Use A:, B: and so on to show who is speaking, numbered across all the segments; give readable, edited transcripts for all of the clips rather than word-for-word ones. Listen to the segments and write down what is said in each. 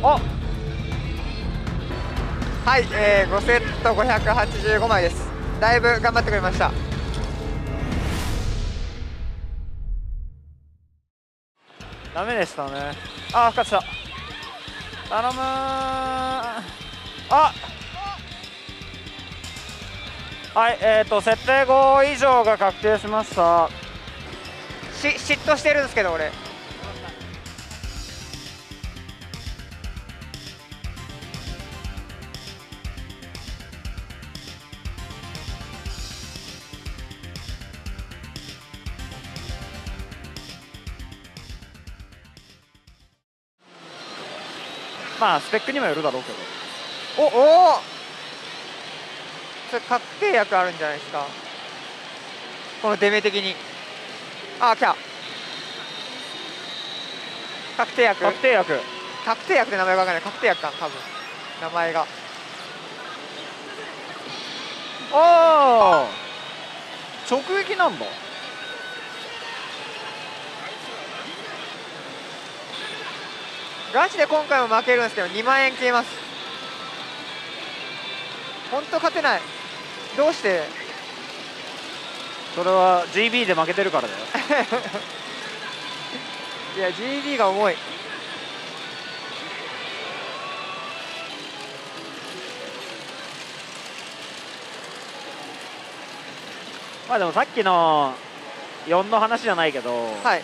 A: はい、5セット585枚です。だいぶ頑張ってくれました。
B: ダメでしたね。あ、復活した。頼むー。あ、はい、設定5以上が確定しました。
A: 嫉妬してるんですけど俺。
B: まあスペックにもよるだろうけど。
A: おお、それ確定薬あるんじゃないですか、この出目的に。あ、来た。確定薬って名前が分かんない。確定薬か多分名前が。
B: ああ、直撃なんだ。
A: ガチで今回も負けるんですけど2万円消えます。本当勝てない。どうして？
B: それは GB で負けてるからだよ。
A: いや GB が重い。
B: まあでもさっきの4の話じゃないけど、
A: はい、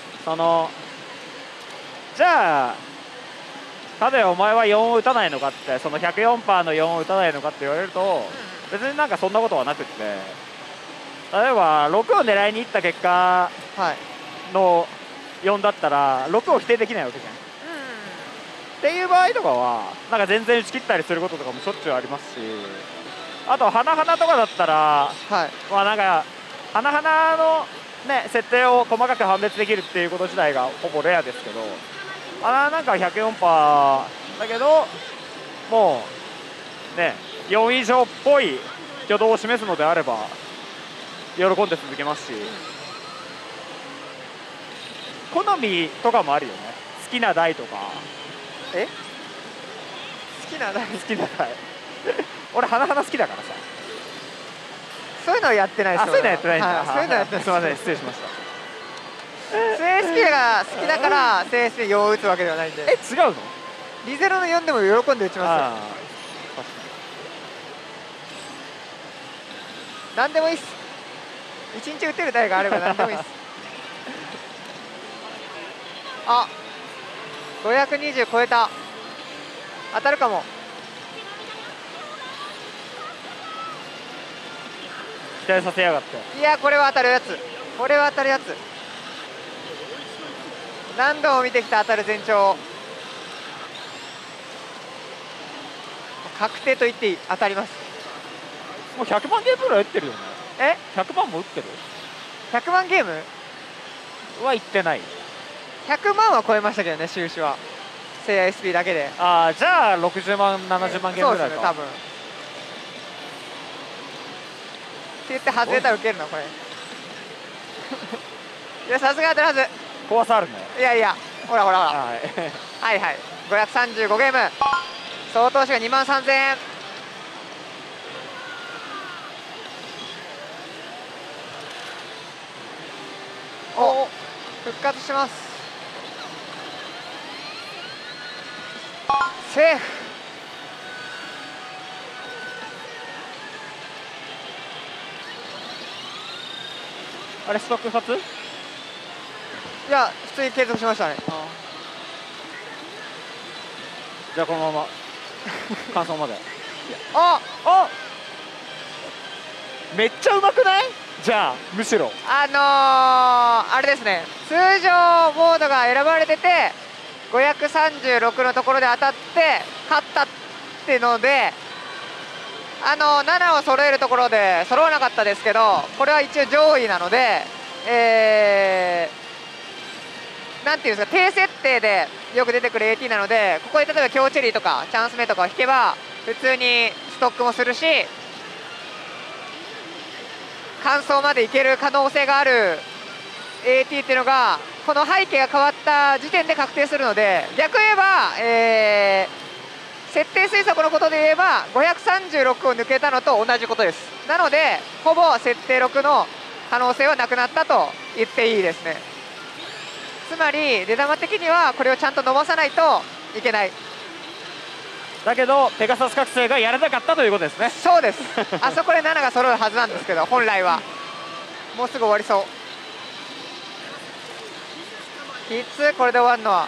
B: じゃあカベお前は4を打たないのかって、その 104% の4を打たないのかって言われると、別になんかそんなことはなくって、例えば6を狙いにいった結果の4だったら6を否定できないわけじゃん。っていう場合とかはなんか全然打ち切ったりすることとかもしょっちゅうありますし、あと花々とかだったら、まあなんか花々のね設定を細かく判別できるっていうこと自体がほぼレアですけど、なんか 104% だけどもうね4以上っぽい挙動を示すのであれば喜んで続けますし、好みとかもあるよね。好きな台とか。
A: 好きな台
B: 俺花々好きだからさ。
A: そういうのはやってないですよ。
B: そういうのやってないんだ。
A: そういうのやってない。
B: すみません、失礼しました。
A: CSP が好きだから CSP4 を打つわけではないんで。
B: 違うの？
A: リゼロの4でも喜んで打ちますよ。何でもいいっす。1日打てる台があれば何でもいいっす。あ、520超えた。当たるかも。
B: 期待させやがって。
A: いや、これは当たるやつ。これは当たるやつ。何度も見てきた当たる前兆。確定と言っていい。当たります。
B: もう100万ゲームぐらい打ってるよね。100万も打ってる
A: ？100万ゲーム
B: は行ってない。
A: 100万は超えましたけどね、収支は。聖夜 SP だけで。
B: じゃあ60万70万ゲームぐらいか。そうですね、多分。
A: って言って外れたらウケるなこれ。いや、さすが当たるはず。
B: 怖さあるね。
A: いやいや、ほらほらほら。はいはい、535ゲーム。総投資が2万3000円。お、復活します。セーフ。
B: あれストック2つ？
A: いや、普通に継続しましたね。
B: じゃあこのまま完走まで。めっちゃうまくない？じゃあむしろ
A: あれですね、通常モードが選ばれてて536のところで当たって勝ったってので、7を揃えるところで揃わなかったですけど、これは一応上位なので、なんていうんですか、低設定でよく出てくる AT なので、ここで例えば強チェリーとかチャンス目とかを引けば普通にストックもするし、完走までいける可能性がある AT っていうのがこの背景が変わった時点で確定するので、逆言えば、設定推測のことで言えば536を抜けたのと同じことです。なのでほぼ設定6の可能性はなくなったと言っていいですね。つまり出玉的にはこれをちゃんと伸ばさないといけない。
B: だけどペガサス覚醒がやらなかったということですね。
A: そうです。あそこで7が揃うはずなんですけど、本来はもうすぐ終わりそう。きつい、これで終わるのは。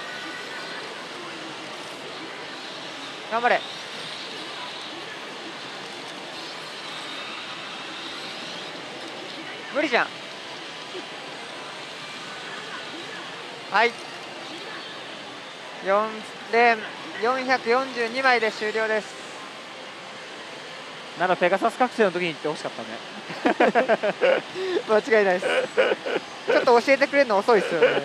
A: 頑張れ。無理じゃん。はい、4連442枚で終了です。
B: ならペガサス覚醒の時に言ってほしかったね。
A: 間違いないです。ちょっと教えてくれるの遅いですよね。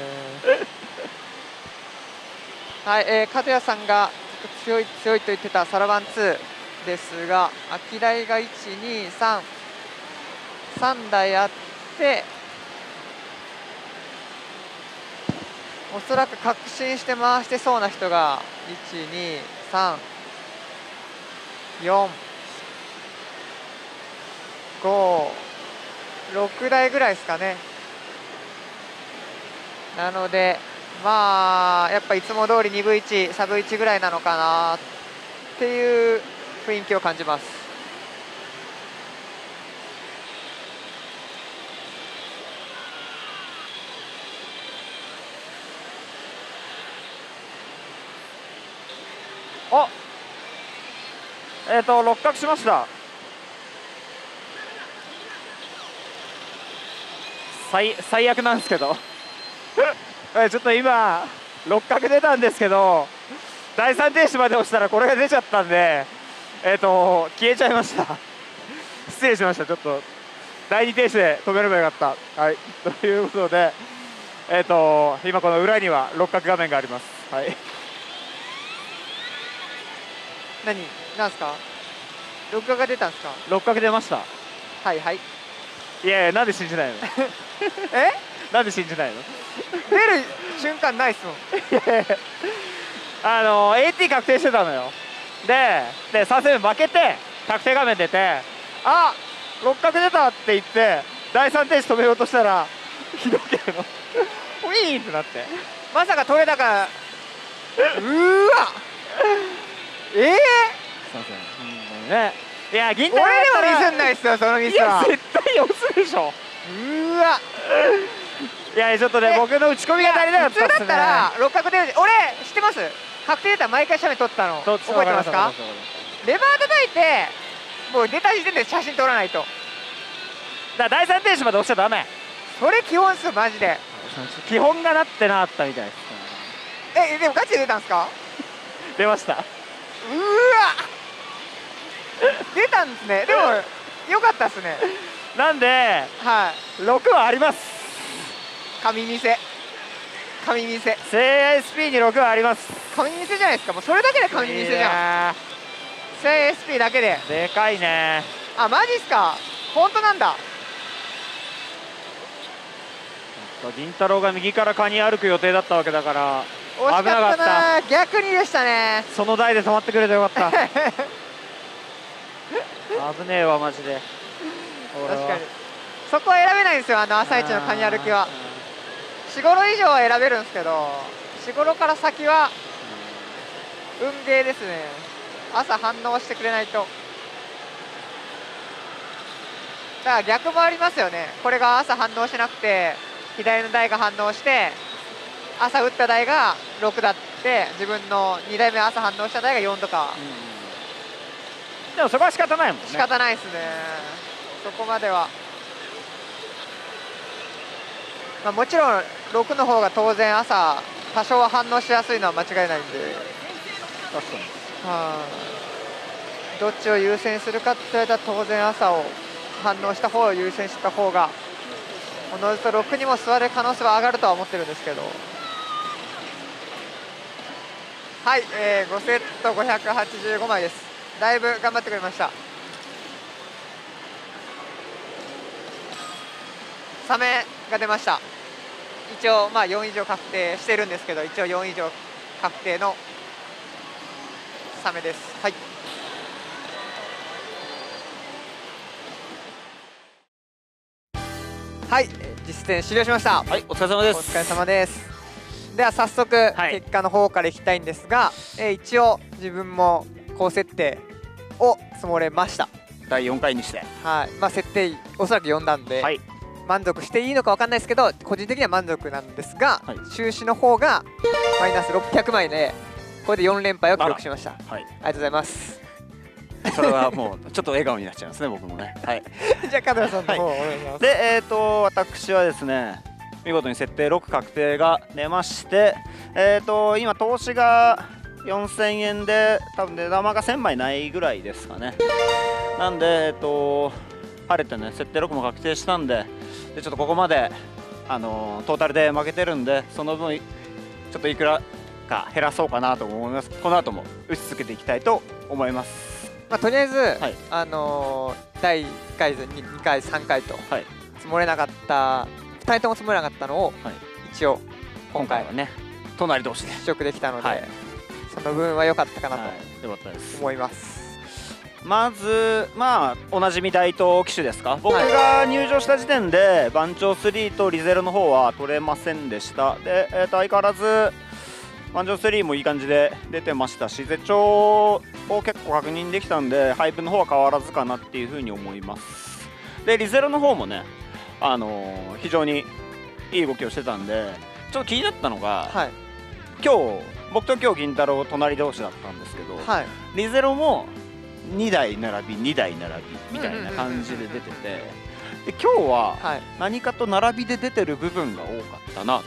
A: はい、角谷さんが強い強いと言ってたサラバン2ですが、秋台が123台あって、おそらく確信して回してそうな人が12345台ぐらいですかね。なのでまあやっぱいつも通り2分1サブ1ぐらいなのかなっていう雰囲気を感じます。
B: あ、六角しました。最悪なんですけどちょっと今六角出たんですけど、第3停止まで押したらこれが出ちゃったんで、消えちゃいました失礼しました。ちょっと第2停止で止めればよかった。はい、ということで、今この裏には六角画面があります。はい、
A: なんですか？録画が出たんですか？
B: 六角出ました。
A: はいはい。
B: いやいや、なんで信じないの
A: え？
B: なんで信じないの
A: 出る瞬間ないっすもん。
B: AT 確定してたのよ。で3戦目負けて確定画面出て、あ、六角出たって言って第3停止止めようとしたらひどけのウィーンってなって、
A: まさか取れたか。うーわ
B: すいません、本当にね。いや、銀太郎
A: 俺でも
B: だったら
A: ミスんないっすよ、そのミス
B: いや
A: は。
B: 絶対押すでしょ。
A: うわ、
B: いやちょっとね、僕の打ち込みが足りなかったっすね。
A: 普通だったら六角出る。俺知ってます？確定出たら毎回写メ撮ったの覚えてますか？レバー叩いてもう出た時点で写真撮らないと。
B: だから第3停止まで押しちゃダメ。
A: それ基本っすよマジで。
B: 基本がなってなかったみたいです。
A: でもガチで出たんすか？
B: 出ました。
A: うわ出たんですね。でもよかったっすね。
B: なんで
A: はい、
B: 6はあります。
A: 神見せ
B: 聖 SP に6はあります。
A: 神見せじゃないですか。もうそれだけで神見せじゃん。聖 SP だけで。
B: でかいね。
A: あ、マジっすか。本当なんだ。
B: 銀太郎が右からカニ歩く予定だったわけだから
A: 惜しかったな。逆にでしたね。
B: その台で止まってくれてよかった危ねえわマジで。
A: 確かにそこは選べないんですよ、朝一のカニ歩きは。4、5路以上は選べるんですけど、4、5路から先は運ゲーですね。朝反応してくれないと。だから逆もありますよね。これが朝反応しなくて左の台が反応して朝打った台が6だって、自分の2台目朝反応した台が4とか、
B: でもそこは仕方ないもんね。
A: 仕方ないですね、そこまでは。まあ、もちろん6の方が当然朝多少は反応しやすいのは間違いないんで、
B: 確かに。
A: どっちを優先するかって言われたら当然朝を反応した方を優先した方がおのずと6にも座る可能性は上がるとは思ってるんですけど。はい、5セット585枚です。だいぶ頑張ってくれました。サメが出ました。 一応まあ4以上確定してるんですけど、一応4以上確定のサメです。はい。はい、実践終了しました。
B: はい、お疲れ様です。
A: お疲れ様です。では早速、結果の方からいきたいんですが、一応自分も高設定を積もれました。
B: 第4回にして、
A: はい、まあ設定おそらく4段で、はい、満足していいのか分かんないですけど、個人的には満足なんですが、はい、収支の方がマイナス600枚で、これで4連敗を記録しました。はい、ありがとうございます。
B: それはもうちょっと笑顔になっちゃいますね、僕もね。はい。
A: じゃあ門田さんの方お願いします。
B: で、私はですね、見事に設定6確定が出まして、今投資が4000円で、多分値玉が1000枚ないぐらいですかね。なんで、晴れてね、設定6も確定したんで、ちょっとここまで、トータルで負けてるんで、その分、ちょっといくらか減らそうかなと思います。この後も打ち続けていきたいと思います。
A: まあ、とりあえず、はい、第1回、2回、3回と積もれなかった、2人とも積もれなかったのを、はい、一応、今回はね、
B: 隣同士で
A: 試食できたので、はい、その分は良かったかなと思います。
B: まず、まあ、おなじみ大東機種ですか、僕が入場した時点で、番長3とリゼロの方は取れませんでした。で、相変わらず、番長3もいい感じで出てましたし、絶頂を結構確認できたんで、配分の方は変わらずかなっていうふうに思います。で、リゼロの方もね、非常にいい動きをしてたんで、ちょっと気になったのが、はい、僕と今日銀太郎隣同士だったんですけど、はい、リゼロも2台並び2台並びみたいな感じで出てて、で今日は何かと並びで出てる部分が多かったなと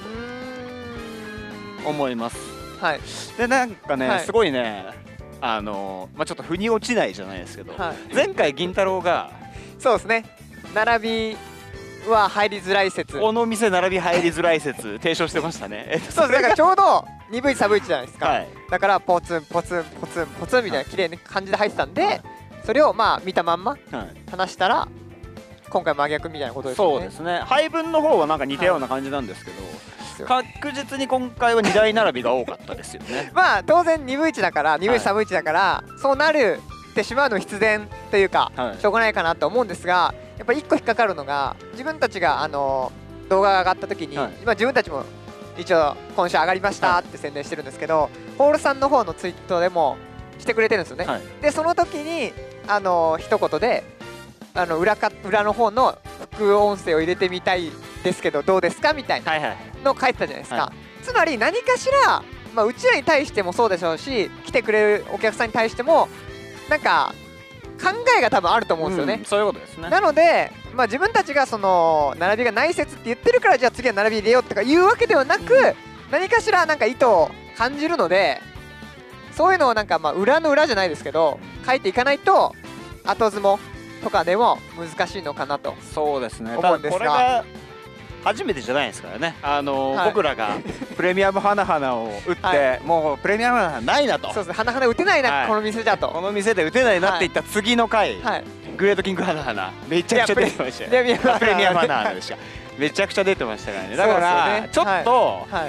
B: 思います。はい、でなんかね、はい、すごいね、まあ、ちょっと腑に落ちないじゃないですけど、はい、前回銀太郎が
A: そうですね、並びは入りづらい説、
B: この店並び入りづらい説提唱してましたね。
A: そうです、だからちょうど鈍い寒いじゃないですか、はい、だからポツンポツンポツンポツンみたいな綺麗な感じで入ってたんで、はい、それをまあ見たまんま話したら、今回真逆みたいなことですね。
B: そうですね、配分の方はなんか似たような感じなんですけど、はい、確実に今回は2台並びが多かったですよね。
A: まあ当然鈍い位置だから、鈍い寒い位置だから、はい、そうなるってしまうの必然というか、はい、しょうがないかなと思うんですが、やっぱり1個引っかかるのが、自分たちが動画が上がった時に、はい、今自分たちも一応今週上がりましたって宣伝してるんですけど、はい、ホールさんの方のツイートでもしてくれてるんですよね。はい、でその時に一言で裏の方の副音声を入れてみたいですけどどうですかみたいなのを書いてたじゃないですか。はい、つまり何かしら、まあ、うちらに対してもそうでしょうし、来てくれるお客さんに対してもなんか考えが多分あると思うんですよね。
B: そういうことですね。
A: なので、まあ、自分たちがその並びがない説って言ってるから、じゃあ次は並び入れようとかいうわけではなく、何かしらなんか意図を感じるので、そういうのをなんかまあ裏の裏じゃないですけど書いていかないと後相撲とかでも難しいのかなと。
B: そうですね、思うんですが、これが初めてじゃないですからね。はい、僕らがプレミアム花々を打って、はい、もうプレミアム花々ないなと、
A: そうですね、花々打てないな、はい、この店じゃと、
B: この店で打てないなって言った次の回、はい、グレートキング花々めちゃくちゃ出てましたよ。プレミアム花々でしためちゃくちゃ出てましたからね。だから、ね、ちょっと、はい、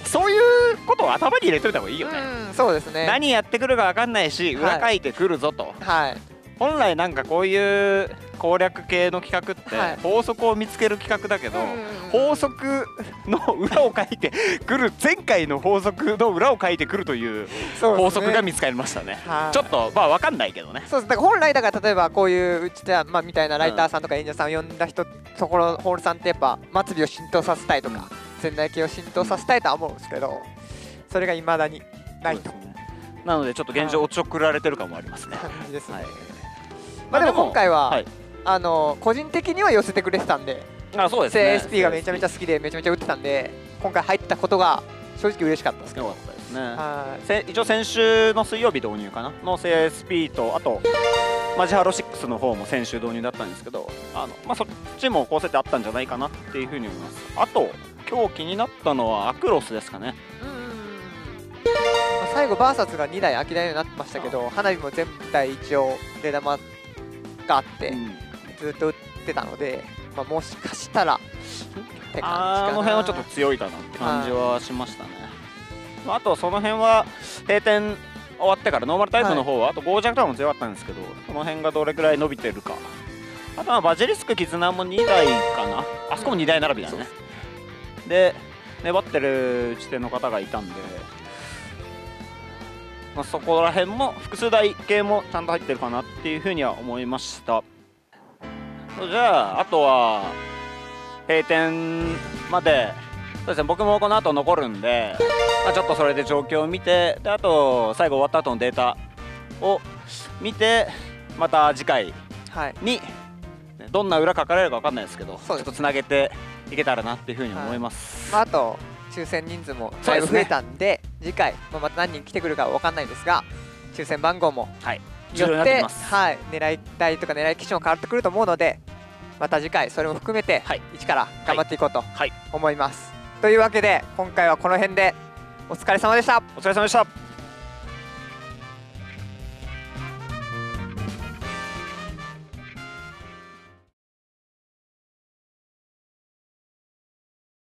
B: そういうことを頭に入れといた方がいいよね。
A: そうですね、
B: 何やってくるか分かんないし、裏書いてくるぞと、はい、本来なんかこういう攻略系の企画って法則を見つける企画だけど、法則の裏を書いてくる、前回の法則の裏を書いてくるという法則が見つかりましたね。ちょっとまあ分かんないけどね。
A: そうです、だから本来だから例えばこういううちでまあみたいなライターさんとか演者さんを呼んだ人、ところホールさんってやっぱ末尾を浸透させたいとか、仙台系を浸透させたいとは思うんですけど、それがいまだにないと。
B: なのでちょっと現状おちょくられてる感もありますね。
A: 感じですね。まあでも今回は個人的には寄せてくれてたんで、
B: そうですね、
A: CSP がめちゃめちゃ好きでめちゃめちゃ打ってたんで、今回入ったことが正直嬉しかったですけど。
B: よかったですね。一応先週の水曜日導入かなの CSP と、あとマジハロ6の方も先週導入だったんですけど、まあ、そっちも高設定あったんじゃないかなっていうふうに思います。あと今日気になったのはアクロスですかね。
A: 最後バーサスが2台空き台になってましたけど、花火も全体一応出玉があってずっと打ってたので、まあ、もしかしたらて感じかな。
B: あの辺はちょっと強いかなって感じはしましたね。まあ、あとその辺は閉店終わってからノーマルタイプの方は、あとゴージャクターも強かったんですけど、その辺がどれくらい伸びてるか。あとはバジリスク絆も2台かな、あそこも2台並びだね。で粘ってる地点の方がいたんで、まあ、そこら辺も複数台系もちゃんと入ってるかなっていうふうには思いました。じゃああとは閉店まで、そうですね、僕もこの後残るんで、まあ、ちょっとそれで状況を見て、であと最後終わった後のデータを見て、また次回にどんな裏書かれるか分かんないですけど、ちょっとつなげていけたらなっていうふうに思います。
A: まあ、あと抽選人数もだいぶ増えたんで、次回、また何人来てくるかは分かんないですが、抽選番号もよって、狙いたいとか狙い基準も変わってくると思うので、また次回それも含めて一から頑張っていこうと思います。というわけで今回はこの辺でお疲れ様でした。
B: お疲れ様でした。